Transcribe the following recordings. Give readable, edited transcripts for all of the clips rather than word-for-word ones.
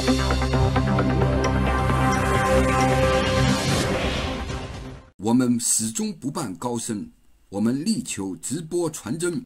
我们始终不扮高僧，我们力求直播传真。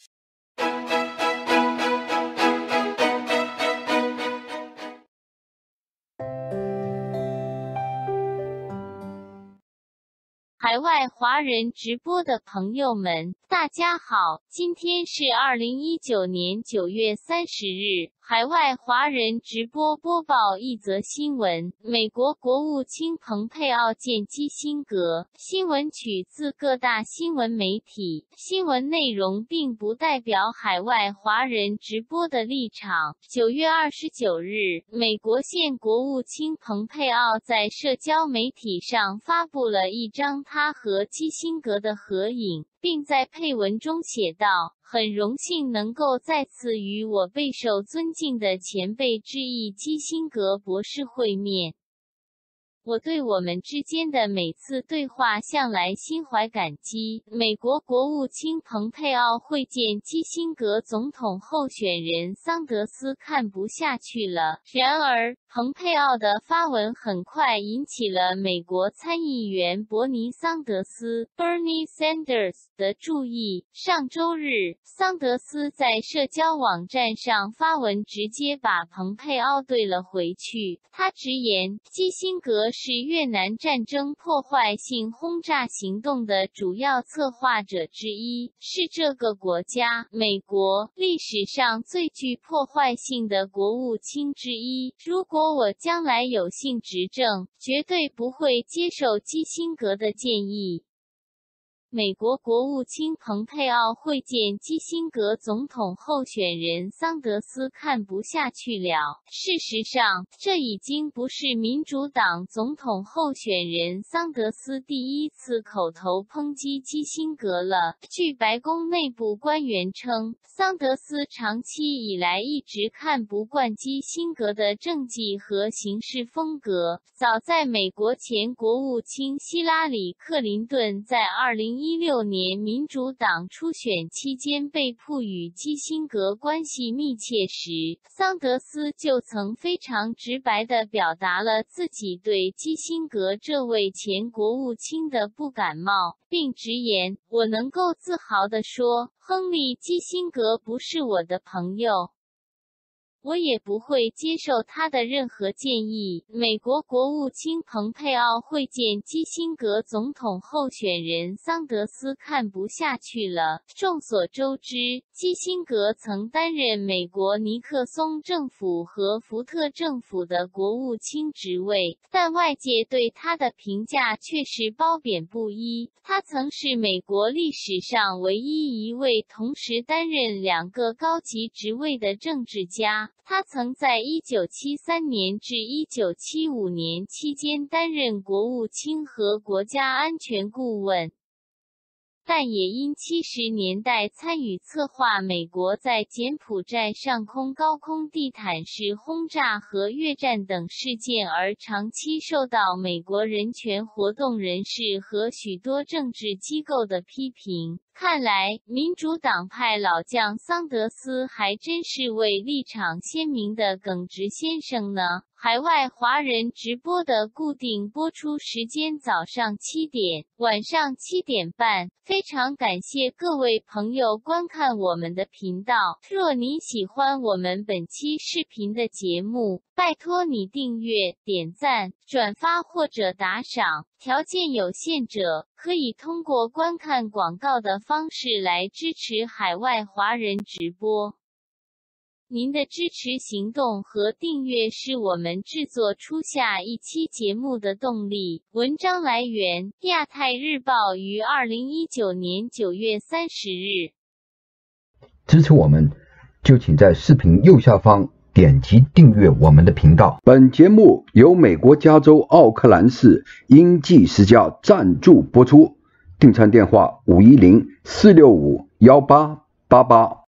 海外华人直播的朋友们，大家好，今天是2019年9月30日。海外华人直播播报一则新闻：美国国务卿蓬佩奥见基辛格。新闻取自各大新闻媒体，新闻内容并不代表海外华人直播的立场。9月29日，美国现国务卿蓬佩奥在社交媒体上发布了一张他和基辛格的合影，并在配文中写道：很荣幸能够再次与我备受尊敬的前辈致意基辛格博士会面。我对我们之间的每次对话向来心怀感激。美国国务卿蓬佩奥会见基辛格总统候选人桑德斯看不下去了。然而，蓬佩奥的发文很快引起了美国参议员伯尼桑德斯 （Bernie Sanders） 的注意。上周日，桑德斯在社交网站上发文，直接把蓬佩奥怼了回去。他直言，基辛格是越南战争破坏性轰炸行动的主要策划者之一，是这个国家美国历史上最具破坏性的国务卿之一。如果我将来有幸执政，绝对不会接受基辛格的建议。美国国务卿蓬佩奥会见基辛格总统候选人桑德斯看不下去了。事实上，这已经不是民主党总统候选人桑德斯第一次口头抨击基辛格了。据白宫内部官员称，桑德斯长期以来一直看不惯基辛格的政绩和行事风格。早在美国前国务卿希拉里·克林顿在2016年民主党初选期间被曝与基辛格关系密切时，桑德斯就曾非常直白地表达了自己对基辛格这位前国务卿的不感冒，并直言：我能够自豪地说，亨利·基辛格不是我的朋友。我也不会接受他的任何建议。美国国务卿蓬佩奥会见基辛格总统候选人桑德斯看不下去了。众所周知，基辛格曾担任美国尼克松政府和福特政府的国务卿职位，但外界对他的评价却是褒贬不一。他曾是美国历史上唯一一位同时担任2个高级职位的政治家。他曾在1973年至1975年期间担任国务卿和国家安全顾问，但也因70年代参与策划美国在柬埔寨上空高空地毯式轰炸和越战等事件而长期受到美国人权活动人士和许多政治机构的批评。看来，民主党派老将桑德斯还真是位立场鲜明的耿直先生呢。海外华人直播的固定播出时间早上7点、晚上7点半。非常感谢各位朋友观看我们的频道。若你喜欢我们本期视频的节目，拜托你订阅、点赞、转发或者打赏。条件有限者，可以通过观看广告的方式来支持海外华人直播。您的支持行动和订阅是我们制作出下一期节目的动力。文章来源：亚太日报于2019年9月30日。 支持我们，就请在视频右下方点击订阅我们的频道。本节目由美国加州奥克兰市英记实价赞助播出，订餐电话510-465-1888。